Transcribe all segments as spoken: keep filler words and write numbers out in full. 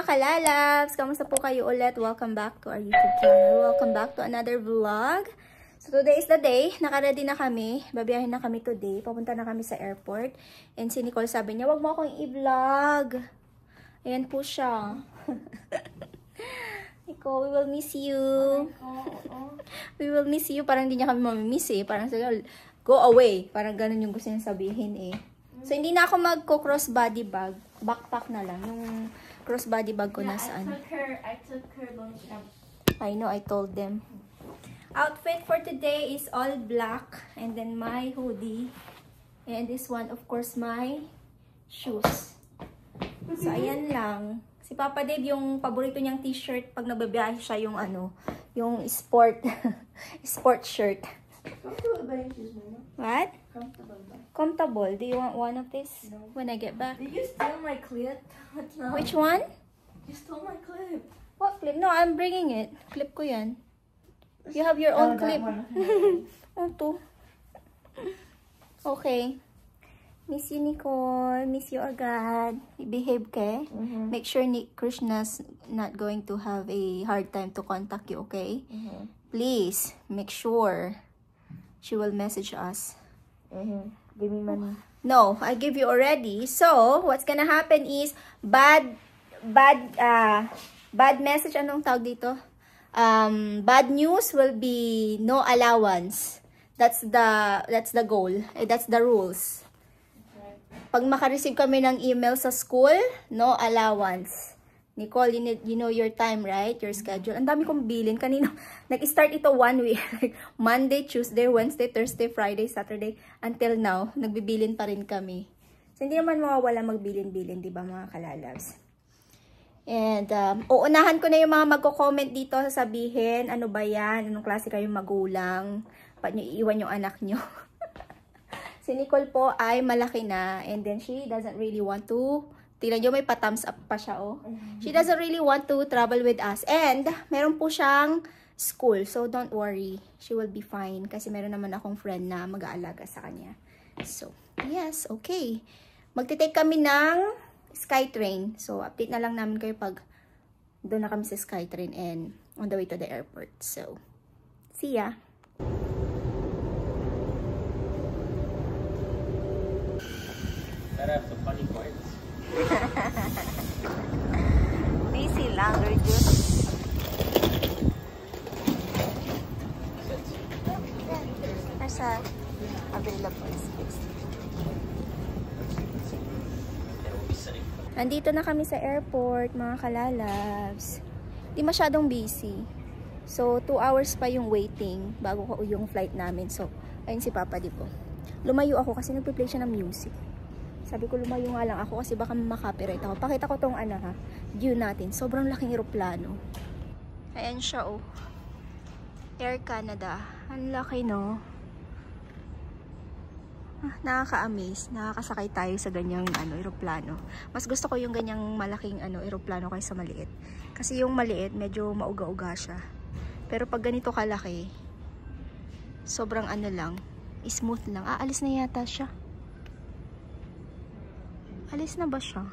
kalalabs! Kamusta po kayo ulit? Welcome back to our YouTube channel. Welcome back to another vlog. So today is the day. Naka-ready na kami. Babiyahin na kami today. Papunta na kami sa airport. And si Nicole sabi niya, wag mo akong i-vlog. Ayan po siya. Nicole, we will miss you. We will miss you. Parang hindi niya kami mamimiss eh. Parang sabi, go away. Parang ganun yung gusto niya sabihin eh. So hindi na ako magko-cross body bag. Backpack na lang. Yung crossbody bag ko yeah, nasaan. I took her, I took her long shop. I know, I told them. Outfit for today is all black. And then my hoodie. And this one, of course, my shoes. So, ayan lang. Si Papa Dave, yung paborito niyang t-shirt pag nagbabiyahe siya, yung ano, yung sport, sport shirt. Comfortable ba yung shoes mo? What? Comfortable ba? Comfortable. Do you want one of this No. when I get back? Did you steal my clip? No. Which one? You stole my clip. What clip? No, I'm bringing it. Clip ko yan. You have your own Oh, that clip. one. Oh, to. Okay. Miss you, Nicole. Miss you agad. Behave ka. Mhm. Make sure ni Krishna's not going to have a hard time to contact you, okay? Mhm. Please, make sure she will message us. Mhm. Give me money. No, I give you already. So, what's gonna happen is bad bad uh bad message, anong tawag dito? Um bad news will be no allowance. That's the that's the goal. Eh, that's the rules. Pag maka-receive kami ng email sa school, no allowance. Nicole, you, need, you know your time, right? Your schedule. Ang dami kong bilin. Kanino, nag-start ito one week. Like Monday, Tuesday, Wednesday, Thursday, Friday, Saturday. Until now, nagbibilin pa rin kami. So, hindi naman mawawala magbilin-bilin, di ba mga kalalabs? And, um, uunahan ko na yung mga magko-comment dito, sasabihin, ano ba yan? Anong klase kayong magulang? Ba't nyo iiwan yung anak nyo? Si Nicole po ay malaki na. And then, she doesn't really want to... Tingnan nyo, may pa-thumbs up pa siya, oh. She doesn't really want to travel with us. And, meron po siyang school. So, don't worry. She will be fine. Kasi meron naman akong friend na mag-aalaga sa kanya. So, yes, okay. Magte-take kami ng Skytrain. So, update na lang namin kayo pag doon na kami sa Skytrain and on the way to the airport. So, see ya! That have some funny points. Busy lang, reduce. There's a available space. Nandito na kami sa airport, mga kalalabs. Di masyadong busy. So, two hours pa yung waiting bago ko yung flight namin. So, ayun si Papa di po. Lumayo ako kasi nagpe-play siya ng music. Sabi ko, lumayo nga lang ako kasi baka makapiright ako. Pakita ko tong ano ha, view natin. Sobrang laking eroplano. Ayan siya oh. Air Canada. Ang laki no. Ah, nakaka-amaze. Nakakasakay tayo sa ganyang ano, eroplano. Mas gusto ko yung ganyang malaking ano, eroplano kaysa maliit. Kasi yung maliit, medyo mauga-uga siya. Pero pag ganito kalaki, sobrang ano lang, smooth lang. Ah, alis na yata siya. Alis na ba siya?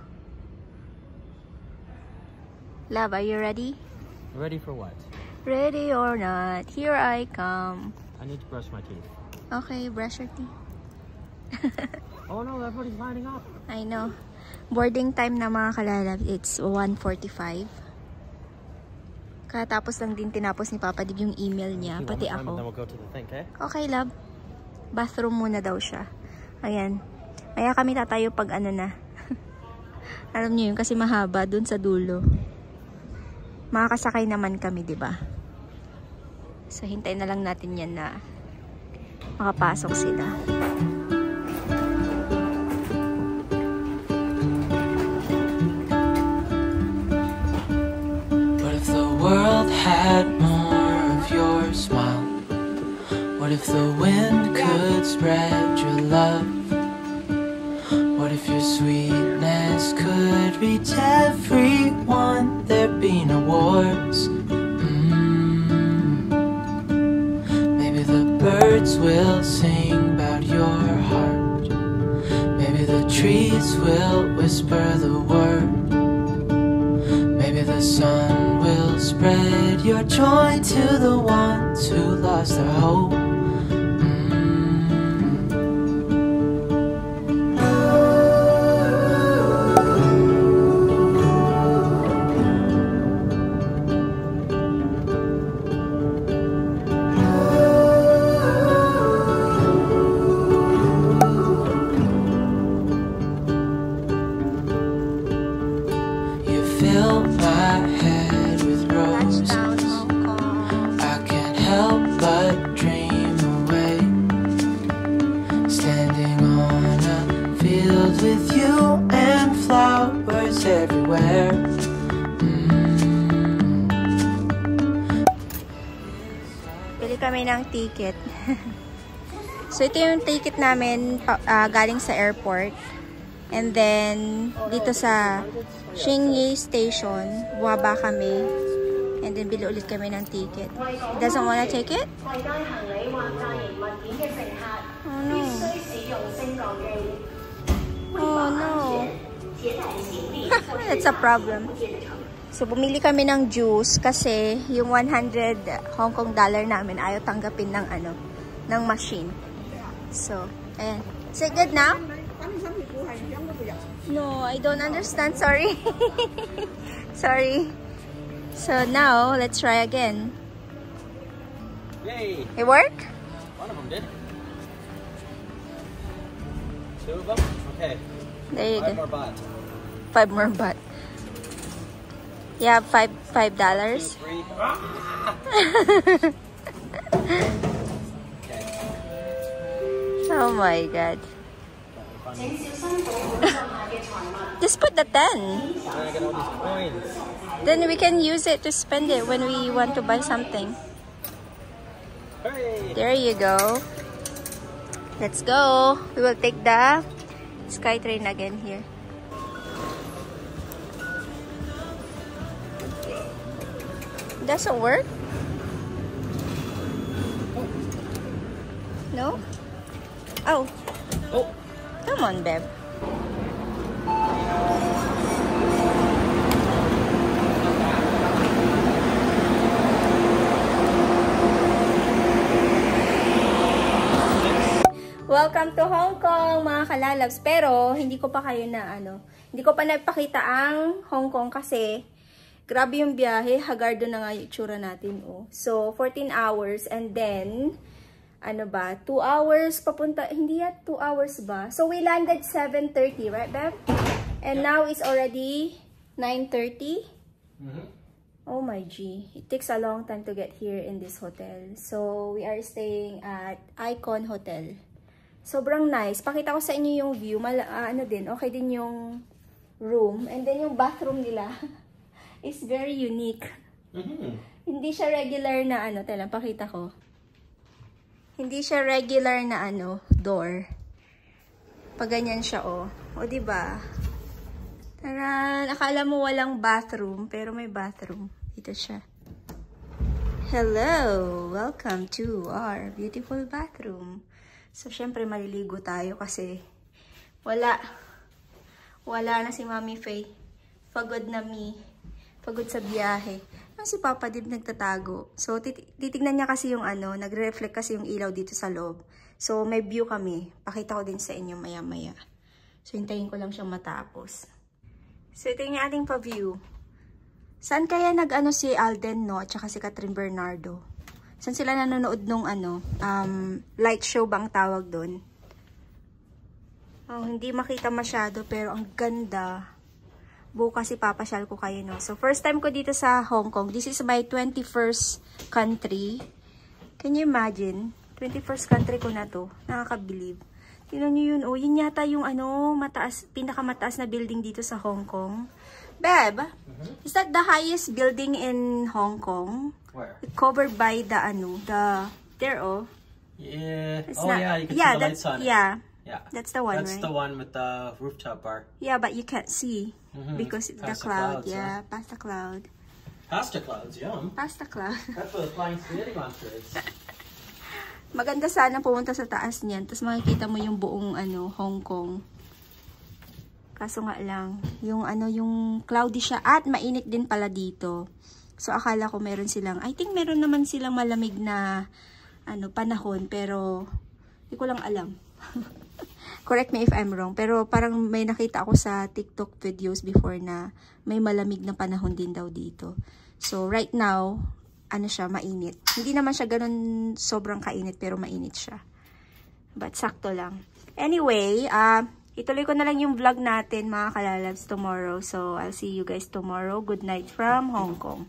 Love, are you ready? Ready for what? Ready or not, here I come. I need to brush my teeth. Okay, brush your teeth. Oh no, everybody's lining up. I know. Boarding time na mga kalalab, it's one forty-five. Katapos lang din tinapos ni Papa Dig yung email niya, Okay, pati one more time, and then ako. we'll go to the thing, okay? Okay, love. Bathroom muna daw siya. Ayan. Kaya kami tatayo pag ano na. Alam niyo yun, kasi mahaba dun sa dulo. Makakasakay naman kami, di ba? So, hintayin na lang natin yan na makapasok sila. What if the world had more of your smile? What if the wind could spread your love? What if your sweetness could reach everyone? There'd be no wars. Mm. Maybe the birds will sing about your heart. Maybe the trees will whisper the word. Maybe sun will spread your joy to the ones who lost their hope. Fill my head with roses. Touchdown, Hong Kong. I can't help but dream away, standing on a field with you and flowers everywhere. Mm. Bili kami ng ticket. So ito yung ticket namin uh, galing sa airport. And then, dito sa Xingyi Station, bumaba kami. And then, bili ulit kami ng ticket. He doesn't wanna take it? Oh no. Oh no. That's a problem. So, bumili kami ng juice kasi yung one hundred Hong Kong dollar namin ayaw tanggapin ng ano, ng machine. So, ayan. Is it good now? No, I don't understand. Sorry. Sorry. So now, let's try again. Yay! It work? One of them did. Two of them? Okay. There you Five go. more baht. Five more baht. Yeah, five five Two, dollars. three. Okay. Oh my god. Just put the ten. Then I get all these coins. Then we can use it to spend it when we want to buy something. Hooray! There you go. Let's go. We will take the SkyTrain again here. Doesn't work? No? Oh. Oh! Come on, babe. Welcome to Hong Kong, mga kalalabs. Pero, hindi ko pa kayo na, ano, hindi ko pa napakita ang Hong Kong kasi grabe yung biyahe. Hagardo na nga yung itsura natin, oh. So, fourteen hours and then, ano ba, two hours papunta, hindi yan, two hours ba? So, we landed seven thirty, right, babe? And yep. Now it's already nine thirty. Mm-hmm. Oh my G. It takes a long time to get here in this hotel. So, we are staying at Icon Hotel. Sobrang nice. Pakita ko sa inyo yung view. Mal uh, ano din, okay din yung room. And then yung bathroom nila is very unique. Mm-hmm. Hindi siya regular na ano, tala, pakita ko. Hindi siya regular na ano, door. Pag ganyan siya, oh. O, diba? Taran! Akala mo walang bathroom, pero may bathroom. Dito siya. Hello! Welcome to our beautiful bathroom. So, syempre, maliligo tayo kasi wala. Wala na si Mami Faye. Pagod na mi. Pagod sa biyahe. Ano si Papa Dib nagtatago? So, tit titignan niya kasi yung ano, nagre-reflect kasi yung ilaw dito sa loob. So, may view kami. Pakita ko din sa inyo maya-maya. So, hintayin ko lang siyang matapos. So, ito yung ating pa-view. Saan kaya nag-ano si Alden, no? At saka si Catherine Bernardo? Saan sila nanonood nung ano? Um, light show bang tawag doon? Oh, hindi makita masyado, pero ang ganda. Bukas ipapasyal ko kayo, no? So, first time ko dito sa Hong Kong. This is my twenty-first country. Can you imagine? twenty-first country ko na to. Nakakabilib. Tingnan nyo yun, oh. Yun yata yung ano, mataas, pinakamataas na building dito sa Hong Kong. Beb, mm-hmm. Is that the highest building in Hong Kong? Where? Covered by the ano, the, there, oh. Yeah. It's oh, not, yeah, you can yeah, see the lights on it. Yeah. Yeah. That's the one, That's right? the one with the rooftop bar. Yeah, but you can't see. Mm-hmm. Because it's the Past the cloud. clouds, Yeah, huh? past the cloud. Past the clouds, yum. Past the cloud. That's what a flying spaghetti monster is. Maganda sana pumunta sa taas niyan. Tapos makikita mo yung buong ano, Hong Kong. Kaso nga lang, yung ano, yung cloudy siya at mainit din pala dito. So, akala ko meron silang, I think meron naman silang malamig na ano, panahon, pero hindi ko lang alam. Correct me if I'm wrong. Pero parang may nakita ako sa TikTok videos before na may malamig na panahon din daw dito. So, right now, ano siya, mainit. Hindi naman siya ganun sobrang kainit, pero mainit siya. But, sakto lang. Anyway, ah, uh, ituloy ko na lang yung vlog natin, mga kalalabs, tomorrow. So, I'll see you guys tomorrow. Good night from Hong Kong.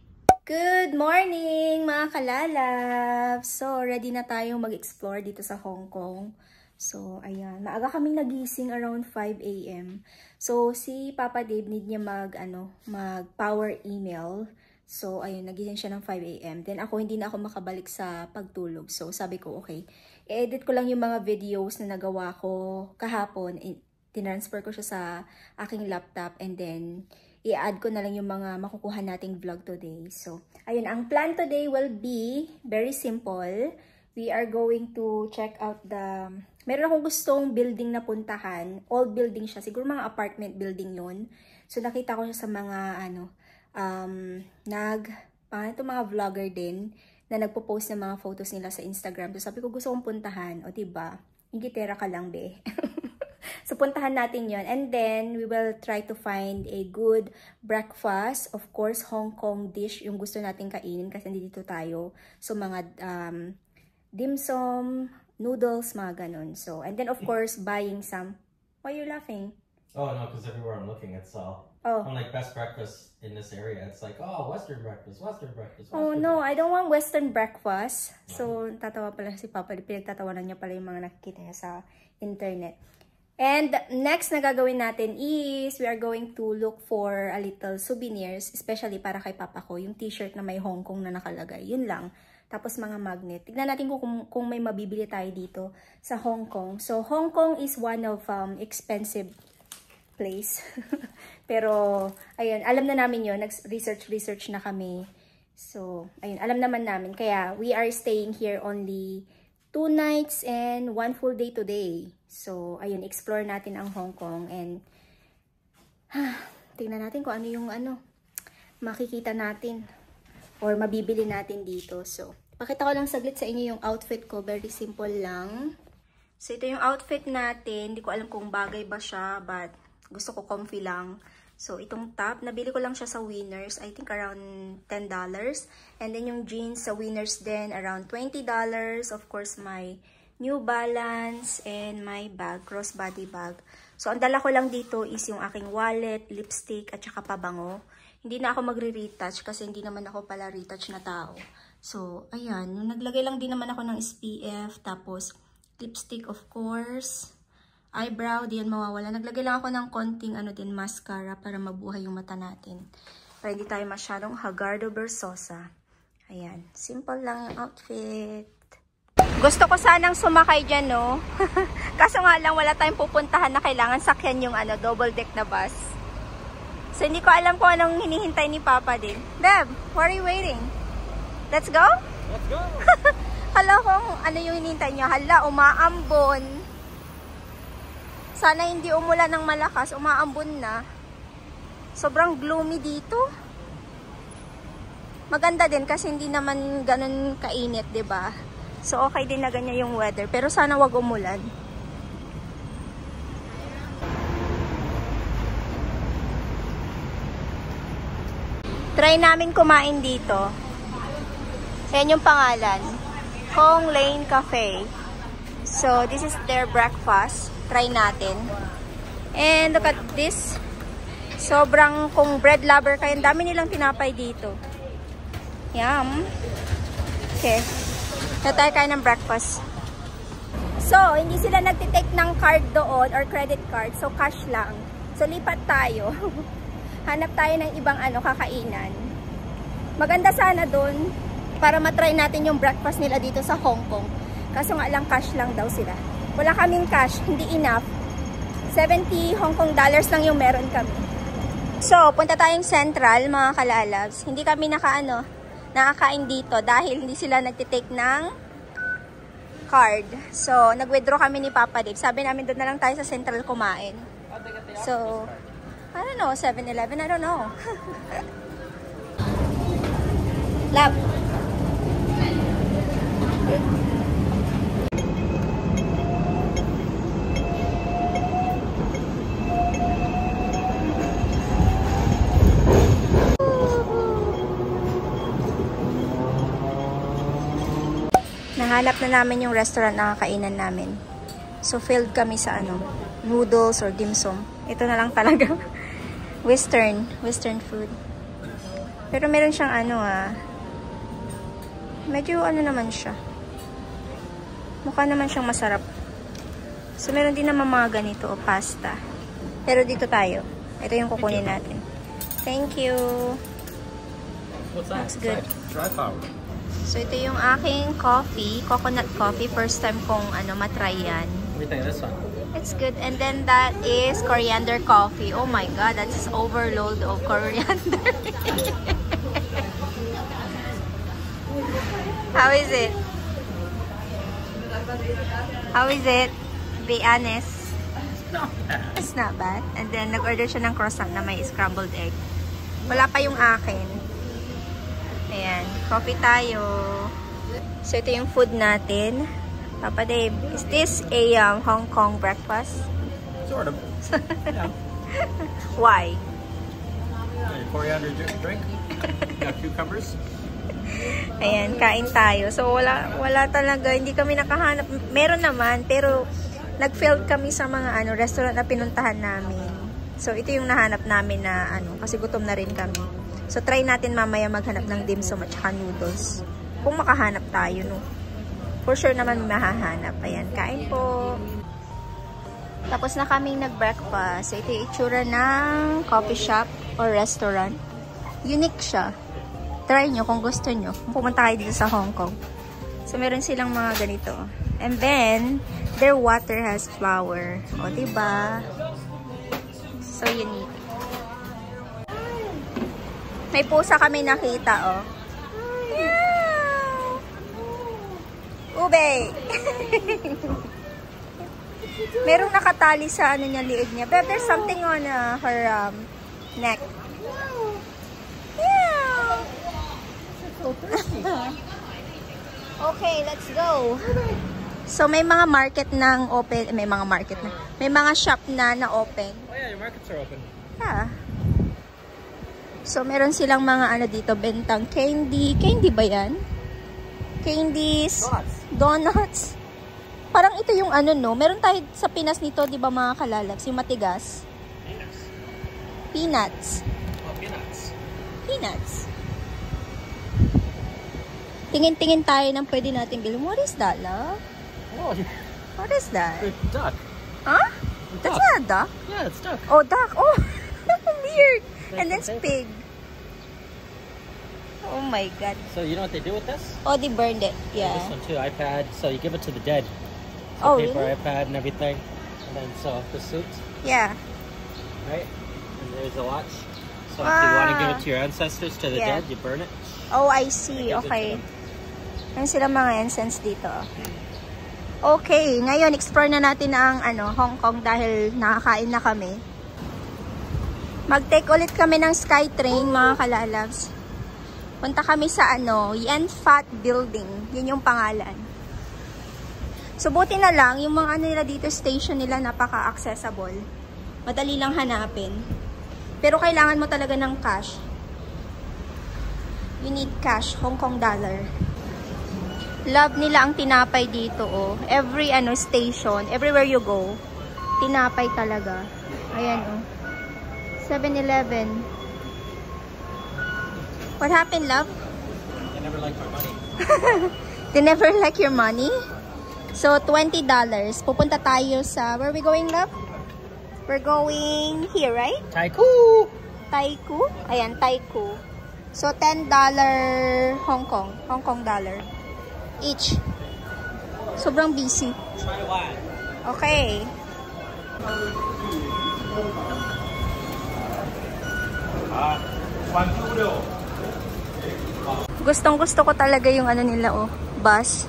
Good morning, mga kalalabs! So, ready na tayong mag-explore dito sa Hong Kong. So, ayan. Maaga kaming nagising around five A M So, si Papa Dave need niya mag, ano, mag-power email. So, ayun, nagising siya ng five A M Then, ako hindi na ako makabalik sa pagtulog. So, sabi ko, okay, i-edit ko lang yung mga videos na nagawa ko kahapon. Tinransfer ko siya sa aking laptop. And then, i-add ko na lang yung mga makukuha nating vlog today. So, ayun, ang plan today will be very simple. We are going to check out the... Meron akong gustong building na puntahan. Old building siya. Siguro mga apartment building yun. So, nakita ko siya sa mga, ano, um, nag... Paano ito, mga vlogger din na nagpo-post ng mga photos nila sa Instagram. So, sabi ko, gusto kong puntahan. O, diba? Ingitera ka lang, be. So, puntahan natin yon. And then, we will try to find a good breakfast. Of course, Hong Kong dish yung gusto natin kainin kasi nandito tayo. So, mga um, dim sum, noodles, mga ganun. So, and then, of course, buying some. Why are you laughing? Oh, no, because everywhere I'm looking, it's all... Oh. I'm like, best breakfast in this area. It's like, oh, Western breakfast, Western breakfast, Western Oh, no, breakfast. I don't want Western breakfast. So, tatawa pala si Papa. Pinagtatawanan niya pala yung mga nakikita niya sa internet. And next na gagawin natin is, we are going to look for a little souvenirs, especially para kay Papa ko, yung t-shirt na may Hong Kong na nakalagay. Yun lang. Tapos mga magnet. Tignan natin kung, kung may mabibili tayo dito sa Hong Kong. So, Hong Kong is one of um, expensive place. Pero, ayun, alam na namin yun. Nag-research-research na kami. So, ayun, alam naman namin. Kaya, we are staying here only two nights and one full day today. So, ayun, explore natin ang Hong Kong. And, ha, tingnan natin kung ano yung, ano, makikita natin. Or mabibili natin dito. So, pakita ko lang saglit sa inyo yung outfit ko. Very simple lang. So, ito yung outfit natin. Hindi ko alam kung bagay ba siya, but gusto ko comfy lang. So, itong top, nabili ko lang siya sa Winners. I think around ten dollars. And then yung jeans sa Winners din, around twenty dollars. Of course, my New Balance and my bag, crossbody bag. So, ang dala ko lang dito is yung aking wallet, lipstick, at saka pabango. Hindi na ako magre-retouch kasi hindi naman ako pala retouch na tao. So, ayan. Yung naglagay lang din naman ako ng S P F. Tapos, lipstick of course. Eyebrow, di yan mawawala. Naglagay lang ako ng konting ano din, mascara para mabuhay yung mata natin. Para hindi tayo masyadong hagardo bersosa. Ayan. Simple lang yung outfit. Gusto ko sanang sumakay dyan, no? Kaso nga lang, wala tayong pupuntahan na kailangan sakyan yung ano, double deck na bus. So, hindi ko alam kung anong hinihintay ni Papa din. Beb, why are you waiting? Let's go? Let's go! Hala kung ano yung hinihintay niya. Hala, umaambon. Sana hindi umulan ng malakas. Umaambon na. Sobrang gloomy dito. Maganda din kasi hindi naman ganun kainit, 'di ba? So, okay din na ganyan yung weather. Pero sana wag umulan. Try namin kumain dito. Yan yung pangalan. Hong Lane Cafe. So, this is their breakfast. Try natin. And look at this. Sobrang, kung bread lover kayo, ang dami nilang tinapay dito. Yum. Okay. Na tayo kayo ng breakfast. So, hindi sila nagtitake ng card doon or credit card. So, cash lang. So, lipat tayo. Hanap tayo ng ibang ano, kakainan. Maganda sana doon para matry natin yung breakfast nila dito sa Hong Kong. Kaso nga lang cash lang daw sila. Wala kaming cash, hindi enough. seventy Hong Kong dollars lang yung meron kami. So, punta tayong Central, mga kalalabs. Hindi kami nakaano, nakakain dito dahil hindi sila nagtitake ng card. So, nag-withdraw kami ni Papa Dave. Sabi namin doon na lang tayo sa Central kumain. So, I don't know, seven eleven, I don't know. Love. Nahanap na namin yung restaurant na kakainan namin. So, filled kami sa ano, noodles or dim sum. Ito na lang talaga. Western. Western food. Pero meron siyang ano ah. Medyo ano naman siya. Mukha naman siyang masarap. So, meron din naman mga ganito o pasta. Pero dito tayo. Ito yung kukunin natin. Thank you. What's that? Looks good. Dry flower. So, ito yung aking coffee. Coconut coffee. First time kong ano, matry yan. What do you think of this one? It's good. And then that is coriander coffee. Oh my god, that's overload of coriander. How is it? How is it? Be honest. It's not bad. And then nag-order siya ng croissant na may scrambled egg. Wala pa yung akin. Ayan, coffee tayo. So ito yung food natin. Papa Dave, is this a um, Hong Kong breakfast? Sort of. Yeah. Why? Yeah, coriander drink. Got cucumbers. Ayan, kain tayo. So, wala, wala talaga. Hindi kami nakahanap. Meron naman, pero nag-failed kami sa mga ano, restaurant na pinuntahan namin. So, ito yung nahanap namin na ano, kasi gutom na rin kami. So, try natin mamaya maghanap ng dim sum at saka noodles. Kung makahanap tayo, no? For sure naman mahahanap. Ayan, kain po. Tapos na kaming nag-breakfast. Ito yung itsura ng coffee shop or restaurant. Unique siya. Try nyo kung gusto nyo. Pumunta kayo dito sa Hong Kong. So, meron silang mga ganito. And then, their water has flower. O, diba? So, unique. May pusa kami nakita, oh. Ube! Merong nakatali sa ano niya, liig niya. But there's something on uh, her um, neck. Yeah! Okay, let's go. So, may mga market nang open. May mga market na. May mga shop na na-open. Oh yeah, your markets are open. Yeah. So, meron silang mga ano dito, bentang candy. Candy ba yan? Candies. Donuts. Donuts. Parang ito yung ano, no? Meron tayo sa Pinas nito, di ba mga kalalags? Yung matigas. Peanuts. Peanuts. Oh, peanuts. Peanuts. Tingin-tingin tayo ng pwede natin bilhin. What is that, love? Oh, What is that? it's duck. Huh? That's not a duck. Yeah, it's duck. Oh, duck. Oh, weird. And that's pig. Oh my god. So you know what they do with this? Oh, they burned it. Yeah. This one too, iPad. So you give it to the dead. Oh, So paper, really? iPad, and everything. And then so the suit, Yeah. right? And there's a watch. So if you want to give it to your ancestors, to the Yeah. dead, you burn it. Oh, I see. Okay. Yan sila mga incense dito. Okay, ngayon explore na natin ang ano, Hong Kong dahil nakakain na kami. Mag-take ulit kami ng SkyTrain, mga kalalags. Punta kami sa ano, Yan Fat Building. Yun yung pangalan. So, buti na lang, yung mga ano nila dito, station nila, napaka-accessible. Madali lang hanapin. Pero kailangan mo talaga ng cash. You need cash, Hong Kong dollar. Love nila ang tinapay dito, oh. Every ano station, everywhere you go, tinapay talaga. Ayan, oh. seven eleven. What happened, love? They never like my money. They never like your money? So, twenty dollars. Pupunta tayo sa, where are we going, love? We're going here, right? Taiku! Taiku? Ayan, Taiku. So, ten dollars Hong Kong. Hong Kong dollar. Each. Sobrang busy. Try one. Okay. Ah, one two. Gustong gusto ko talaga yung ano nila, oh. Bus.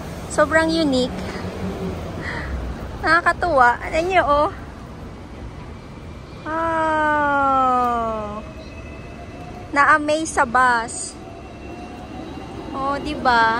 Sobrang unique. Nakakatuwa. Ano nyo, oh. Wow! Na-amaze sa bus. Oh, diba?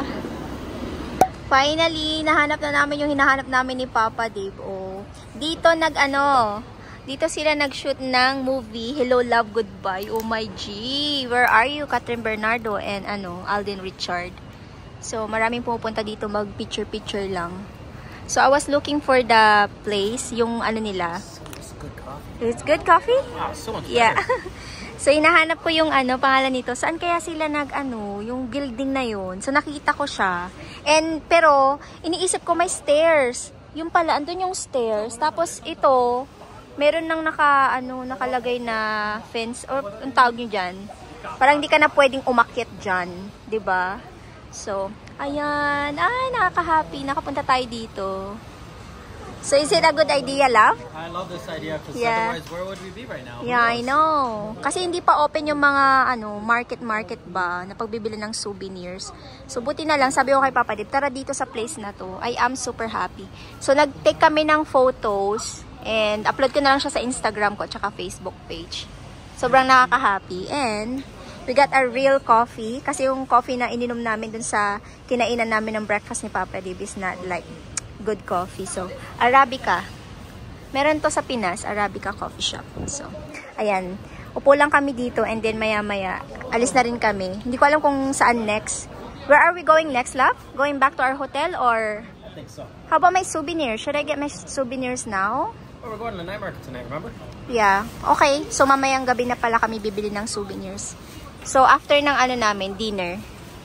Finally, nahanap na namin yung hinahanap namin ni Papa Dave. Oh. Dito nag-ano, dito sila nag-shoot ng movie, Hello, Love, Goodbye. Oh my G! Where are you, Catherine Bernardo and ano, Alden Richard? So, maraming pumupunta dito mag-picture-picture lang. So, I was looking for the place, yung ano nila. It's good coffee. It's good coffee? Wow, so much Yeah. better. So, hinahanap ko yung ano, pangalan nito. Saan kaya sila nag, ano, yung building na yun. So, nakita ko siya. And, pero, iniisip ko may stairs. Yung pala, andun yung stairs. Tapos, ito, meron nang naka, ano, nakalagay na fence. Or, ang tawag nyo dyan. Parang hindi ka na pwedeng umakyat dyan. Diba? So, ayan. Ay, nakaka-happy. Nakapunta tayo dito. So, is it a good idea, love? I love this idea because Yeah. otherwise, where would we be right now? Who Yeah, I knows? know. Kasi hindi pa open yung mga ano, market-market ba na pagbibili ng souvenirs. So, buti na lang, sabi ko kay Papa Dip, tara dito sa place na to. I am super happy. So, nag-take kami ng photos and upload ko na lang siya sa Instagram ko at saka Facebook page. Sobrang nakaka-happy. And, we got a real coffee. Kasi yung coffee na ininom namin dun sa kinainan namin ng breakfast ni Papa Dip is not like good coffee. So, Arabica. Meron to sa Pinas, Arabica Coffee Shop. So, ayan. Upo lang kami dito and then maya-maya, alis na rin kami. Hindi ko alam kung saan next. Where are we going next, love? Going back to our hotel or? I think so. How about my souvenirs? Should I get my souvenirs now? Oh, we're going to the night market tonight, remember? Yeah. Okay. So, mamayang gabi na pala kami bibili ng souvenirs. So, after ng ano namin, dinner.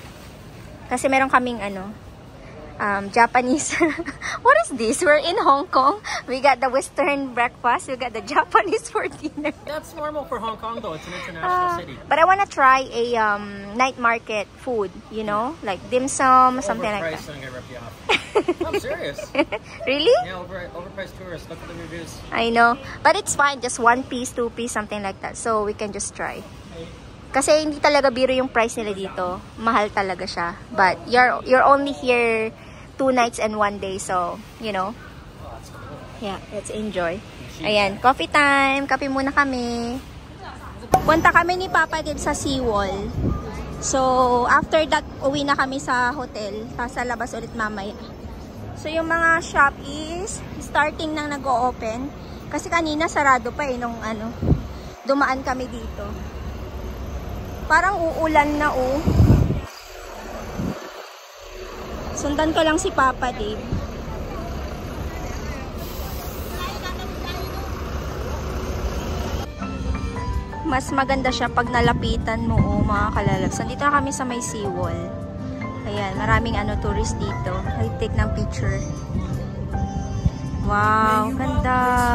Kasi meron kaming ano, Um, Japanese. What is this? We're in Hong Kong. We got the Western breakfast. We got the Japanese for dinner. That's normal for Hong Kong, though. It's an international Uh, city. but I want to try a um, night market food, you know? Like dim sum, something like Overpriced that. and get ripped you off. I'm serious. Really? Yeah, over, overpriced tourists. Look at the reviews. I know. But it's fine. Just one piece, two piece, something like that. So we can just try. Kasi hindi talaga biro yung price nila dito. Mahal talaga siya. But you're you're only here two nights and one day. So, you know. Oh, that's cool. Yeah, let's enjoy. Ayan, coffee time. Kape muna kami. Punta kami ni Papa Dib sa Seawall. So, after that, uwi na kami sa hotel. Sa labas ulit mamaya. So, yung mga shop is starting nang nag-o-open. Kasi kanina sarado pa eh nung ano, dumaan kami dito. Parang uulan na oh. Sundan ko lang si Papa Dave. Mas maganda siya pag nalapitan mo, oh, mga kalalabs. Nandito na kami sa may seawall. Ayan, maraming ano, tourist dito. I take ng picture. Wow, ganda.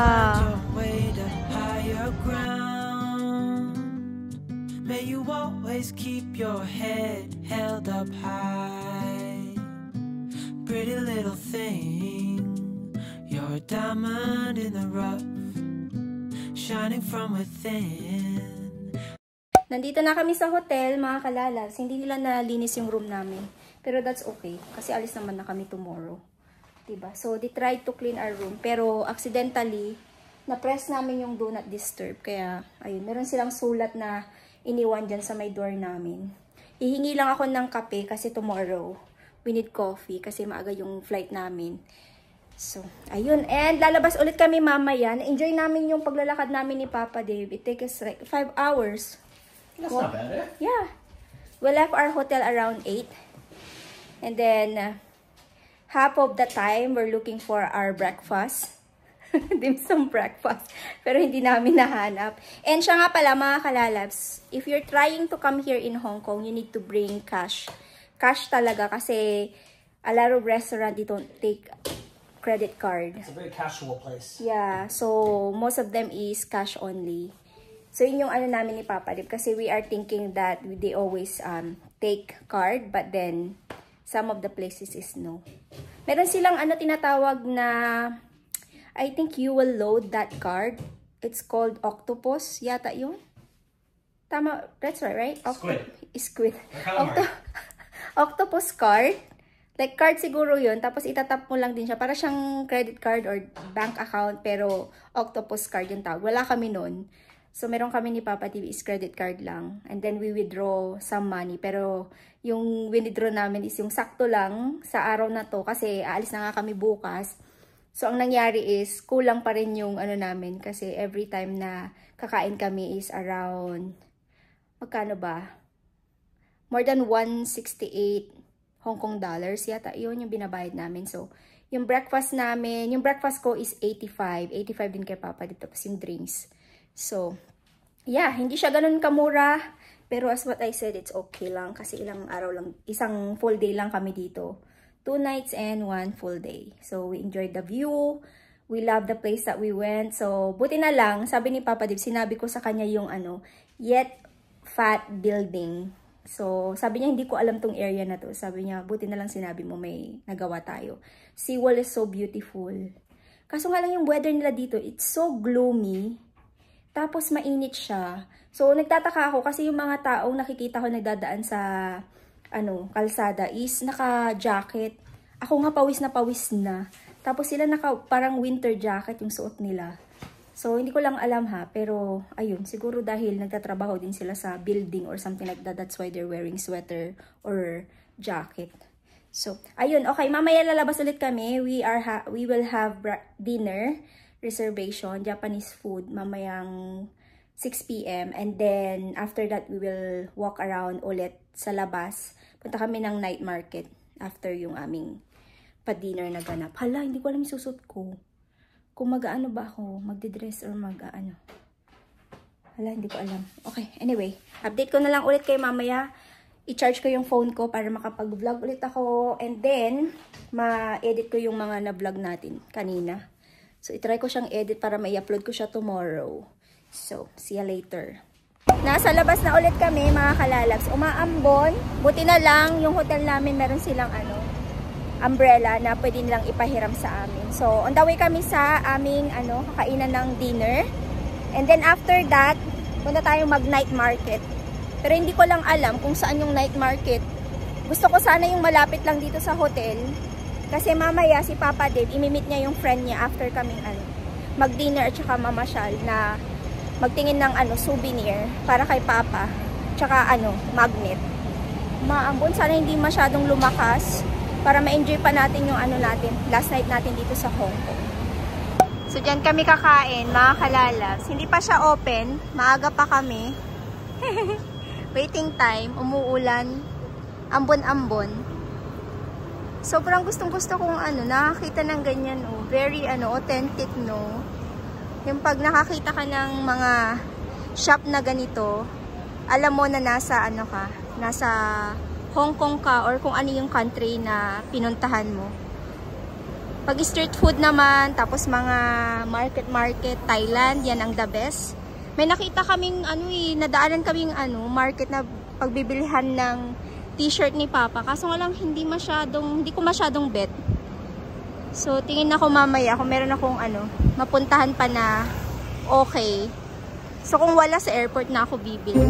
May you always keep your head held up high. Pretty little thing, you're a diamond in the rough, shining from within. Nandito na kami sa hotel, mga kalalabs. Hindi nila nalinis yung room namin. Pero that's okay, kasi alis naman na kami tomorrow. Diba? So, they tried to clean our room. Pero, accidentally, na-press namin yung do not disturb. Kaya, ayun, meron silang sulat na iniwan dyan sa may door namin. Ihingi lang ako ng kape kasi tomorrow we need coffee kasi maaga yung flight namin. So, ayun. And lalabas ulit kami mamaya. Na-enjoy namin yung paglalakad namin ni Papa Dave. It takes us like five hours. That's Well, not bad, eh? yeah. We left our hotel around eight. And then, uh, half of the time, we're looking for our breakfast. Dim sum breakfast. Pero hindi namin nahanap. And siya nga pala, mga kalalabs, if you're trying to come here in Hong Kong, you need to bring cash. Cash talaga kasi a lot of restaurant, they don't take credit card. It's a very casual place. Yeah, so most of them is cash only. So yun yung ano namin ni Papa Dip kasi we are thinking that they always um take card but then some of the places is no. Meron silang ano tinatawag na I think you will load that card. It's called Octopus yata yun. Tama, that's right, right? Squid. Octo Squid. Or calamari. Octo Octopus card. Like card siguro yun, tapos itatap mo lang din siya. Para siyang credit card or bank account, pero octopus card yung tawag. Wala kami nun. So, meron kami ni Papa T V is credit card lang. And then, we withdraw some money. Pero, yung withdraw namin is yung sakto lang sa araw na to. Kasi, aalis na nga kami bukas. So, ang nangyari is, kulang pa rin yung ano namin. Kasi, every time na kakain kami is around, magkano ba? More than one sixty-eight Hong Kong dollars yata. Yun yung binabayad namin. So, yung breakfast namin, yung breakfast ko is eighty-five. eighty-five din kay Papa dito. Tapos yung drinks. So, yeah, hindi siya ganun kamura. Pero as what I said, it's okay lang. Kasi ilang araw lang, isang full day lang kami dito. Two nights and one full day. So, we enjoyed the view. We love the place that we went. So, buti na lang, sabi ni Papa Dib, sinabi ko sa kanya yung ano, Yet Fat Building. So, sabi niya, hindi ko alam tong area na to. Sabi niya, buti na lang sinabi mo may nagawa tayo. Seawall is so beautiful. Kaso nga lang yung weather nila dito, it's so gloomy. Tapos mainit siya. So, nagtataka ako kasi yung mga taong nakikita ko nagdadaan sa ano, kalsada is naka-jacket. Ako nga pawis na pawis na. Tapos sila naka parang winter jacket yung suot nila. So, hindi ko lang alam ha, pero ayun, siguro dahil nagtatrabaho din sila sa building or something like that, that's why they're wearing sweater or jacket. So, ayun, okay, mamaya lalabas ulit kami. We are ha we will have dinner reservation, Japanese food, mamayang six p m and then after that we will walk around ulit sa labas. Punta kami ng night market after yung aming pa-dinner na ganap. Hala, hindi ko alam yung susot ko. Kung mag-ano ba ako, magdi-dress or mag-ano. Hala, hindi ko alam. Okay, anyway, update ko na lang ulit kayo mamaya. I-charge ko yung phone ko para makapag-vlog ulit ako. And then, ma-edit ko yung mga na-vlog natin kanina. So, itry ko siyang edit para ma-upload ko siya tomorrow. So, see you later. Nasa labas na ulit kami, mga kalalags. Umaambon. Buti na lang, yung hotel namin meron silang ano, umbrella na pwede nilang ipahiram sa amin. So, on the way kami sa aming ano, kakainan ng dinner. And then after that, punta tayo mag-night market. Pero hindi ko lang alam kung saan yung night market. Gusto ko sana yung malapit lang dito sa hotel. Kasi mamaya si Papa Dave, imimit niya yung friend niya after kaming ano, mag-dinner at saka mamasyal na magtingin ng ano, souvenir para kay Papa. Tsaka ano, magnet. Maambon, sana hindi masyadong lumakas. Para ma-enjoy pa natin yung ano natin, last night natin dito sa Hong Kong. So, dyan kami kakain, mga kalalags. Hindi pa siya open. Maaga pa kami. Waiting time. Umuulan. Ambon-ambon. Sobrang gustong-gusto kong ano, nakakita ng ganyan. Oh. Very ano, authentic, no? Yung pag nakakita ka ng mga shop na ganito, alam mo na nasa ano ka, nasa Hong Kong ka or kung ano yung country na pinuntahan mo. Pag street food naman, tapos mga market-market, Thailand, yan ang the best. May nakita kaming, ano eh, nadaanan kaming ano, market na pagbibilihan ng t-shirt ni Papa. Kaso nga lang, hindi masyadong, hindi ko masyadong bet. So, tingin ako mamaya kung meron akong ano, mapuntahan pa na okay. So, kung wala sa airport na ako bibili.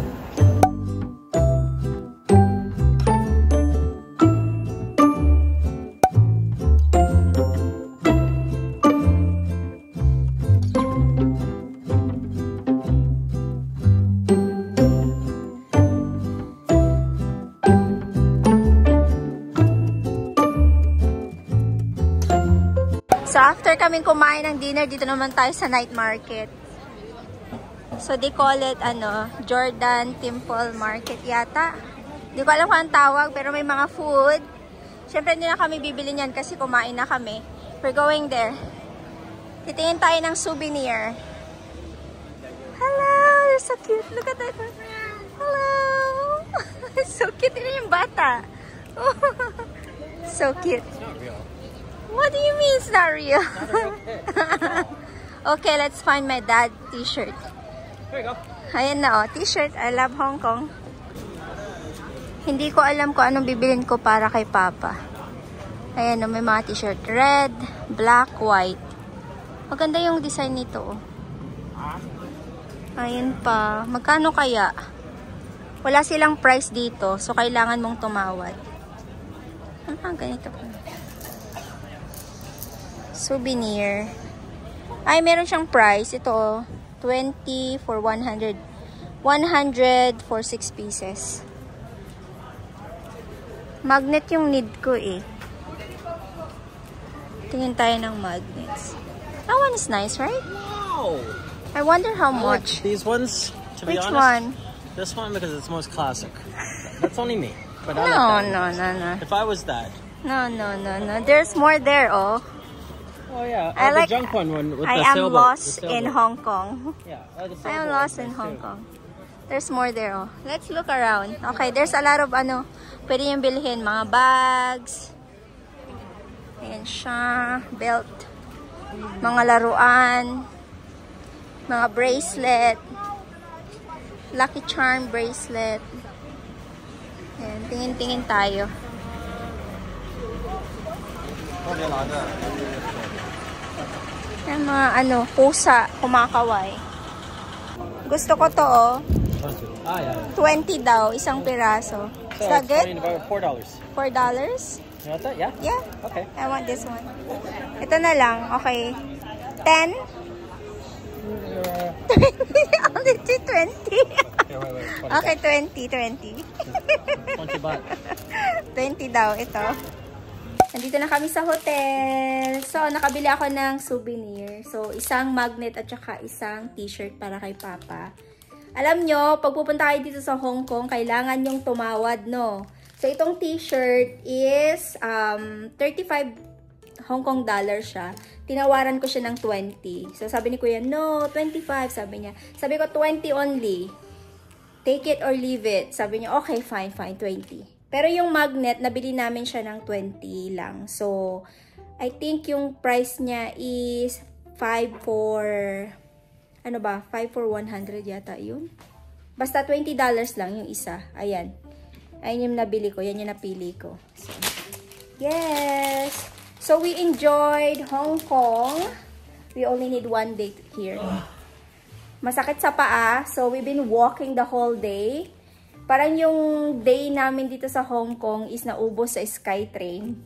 So, after kaming kumain ng dinner, dito naman tayo sa night market. So, they call it, ano, Jordan Temple Market yata. Hindi ko alam kung ang tawag, pero may mga food. Siyempre, hindi na kami bibili niyan kasi kumain na kami. We're going there. Titingin tayo ng souvenir. Hello! You're so cute. Look at that. Hello! So cute. Ito yung bata. So cute. What do you mean it's not real? Okay, let's find my dad t-shirt. There you go. Ayan na oh, t-shirt. I love Hong Kong. Hindi ko alam kung anong bibilin ko para kay Papa. Ayan o, may mga t-shirt. Red, black, white. Maganda yung design nito. Ayan pa. Magkano kaya? Wala silang price dito, so kailangan mong tumawad. Ah, ganito po. Souvenir. Ay, meron siyang price. Ito, twenty for one hundred. one hundred for six pieces. Magnet yung need ko eh. Tingin tayo ng magnets. That one is nice, right? No! I wonder how I much. like these ones, to be Which honest. one? This one because it's most classic. That's only me. But I No, like that no, one. no, no. If I was that. No, no, no, no. There's more there, oh. Oh yeah, I oh, like- the junk one, one with I the am sailboat. lost the in sailboat. Hong Kong. Yeah, oh, the I am sailboat lost is in nice Hong too. Kong. There's more there, oh. Let's look around. Okay, there's a lot of, ano, pwede yung bilhin. Mga bags. Ayan siya. Belt. Mga laruan. Mga bracelet. Lucky Charm bracelet. Ayan, tingin-tingin tayo. Ayan, mga, ano, pusa. Kumakaway. Gusto ko to, oh. Ah, yeah. twenty daw, isang piraso. So Is that it's good? only about four dollars. four dollars? You want that? Yeah. Yeah, Okay. I want this one. Ito na lang, okay. ten? Only twenty. Okay, wait, wait. twenty Okay, twenty, twenty. twenty baht. twenty daw, ito. Nandito na kami sa hotel. So, nakabili ako ng souvenir. So, isang magnet at saka isang t-shirt para kay Papa. Alam nyo, pag pupunta kayo dito sa Hong Kong, kailangan yung tumawad, no? So, itong t-shirt is um, thirty-five Hong Kong dollars siya. Tinawaran ko siya ng twenty. So, sabi ni Kuya, no, twenty-five, sabi niya. Sabi ko, twenty only. Take it or leave it. Sabi niya, okay, fine, fine, twenty. Pero yung magnet, nabili namin siya ng twenty lang. So, I think yung price niya is five for... Ano ba? five for one hundred yata yun. Basta twenty dollars lang yung isa. Ayan. Ayan yung nabili ko. Yan yung napili ko. So, yes! So, we enjoyed Hong Kong. We only need one day here. Masakit sa paa. So, we've been walking the whole day. Parang yung day namin dito sa Hong Kong is naubos sa Skytrain.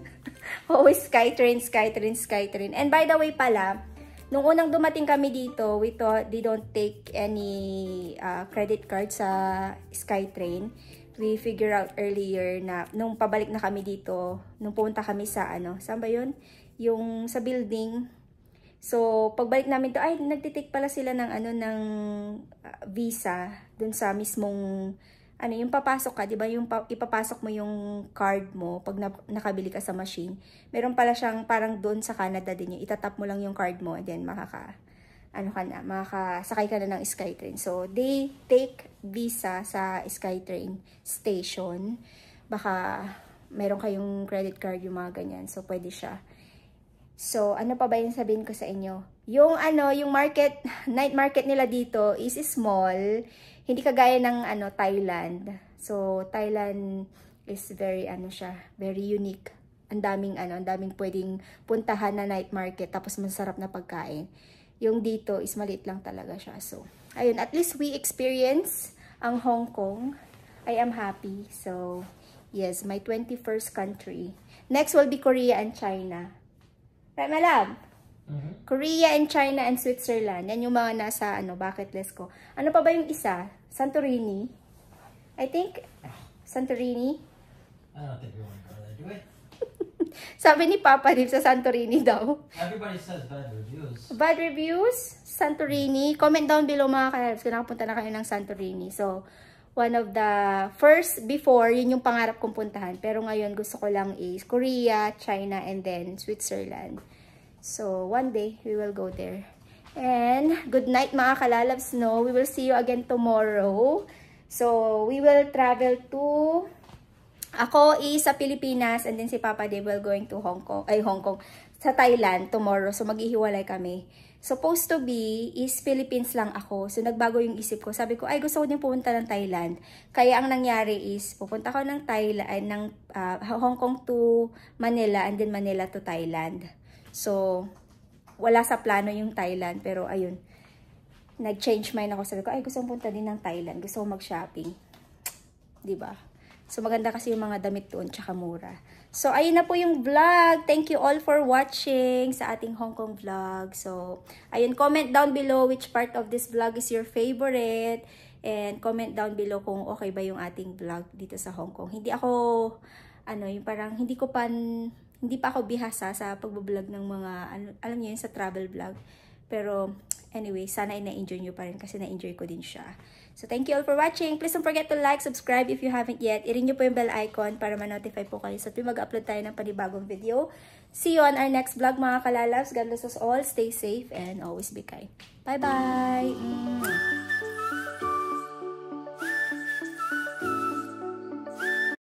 Always Skytrain, Skytrain, Skytrain. And by the way pala, nung unang dumating kami dito, we thought they don't take any uh, credit card sa Skytrain. We figure out earlier na nung pabalik na kami dito, nung pumunta kami sa ano, saan ba yun? Yung sa building. So, pagbalik namin to, ay, nagtitake pala sila ng ano, ng uh, visa dun sa mismong, ano, yung papasok ka, di ba? Yung pa, ipapasok mo yung card mo pag na, nakabili ka sa machine. Meron pala siyang parang dun sa Canada din yung itatap mo lang yung card mo and then makaka, ano ka na, makakasakay ka na ng Skytrain. So, they take visa sa Skytrain station. Baka meron kayong credit card yung mga ganyan. So, pwede siya. So, ano pa ba yung sabihin ko sa inyo? Yung ano, yung market, night market nila dito is small. Hindi kagaya ng ano, Thailand. So, Thailand is very ano siya, very unique. Ang daming ano, ang daming pwedeng puntahan na night market tapos masarap na pagkain. Yung dito is maliit lang talaga siya. So, ayun, at least we experience ang Hong Kong. I am happy. So, yes, my twenty-first country. Next will be Korea and China. Right, my love? Mm-hmm. Korea and China and Switzerland. Yan yung mga nasa ano, bucket list ko. Ano pa ba yung isa? Santorini. I think, Santorini. I don't think we want to go there, do we? Sabi ni Papa dito sa Santorini daw. Everybody says bad reviews. Bad reviews? Santorini. Comment down below mga kalabs kung nakapunta na kayo ng Santorini. So, one of the first before, yun yung pangarap kong puntahan. Pero ngayon gusto ko lang is Korea, China, and then Switzerland. So, one day, we will go there. And, good night mga kalalabs, no? We will see you again tomorrow. So, we will travel to... Ako is sa Pilipinas, and then si Papa Dave will going to Hong Kong, ay Hong Kong, sa Thailand tomorrow. So, maghihiwalay kami. Supposed to be is Philippines lang ako. So, nagbago yung isip ko. Sabi ko, ay gusto ko din pupunta ng Thailand. Kaya ang nangyari is, pupunta ko ng Thailand, ng uh, Hong Kong to Manila, and then Manila to Thailand. So, wala sa plano yung Thailand. Pero, ayun, nag-change mind ako. Sabi ko, ay gusto kong punta din ng Thailand. Gusto ko mag-shopping. Diba? So, maganda kasi yung mga damit doon, tsaka mura. So, ayun na po yung vlog. Thank you all for watching sa ating Hong Kong vlog. So, ayun, comment down below which part of this vlog is your favorite. And comment down below kung okay ba yung ating vlog dito sa Hong Kong. Hindi ako, ano, yung parang, hindi ko pa, hindi pa ako bihasa sa pagbablog ng mga, ano, alam niyo yun, sa travel vlog. Pero, anyway, sana ay na-enjoy nyo pa rin kasi na-enjoy ko din siya. So, thank you all for watching. Please don't forget to like, subscribe if you haven't yet. I-ring nyo po yung bell icon para ma-notify po kayo sa tuwing mag-upload tayo ng panibagong video. See you on our next vlog, mga kalalabs. God bless us all. Stay safe and always be kind. Bye-bye!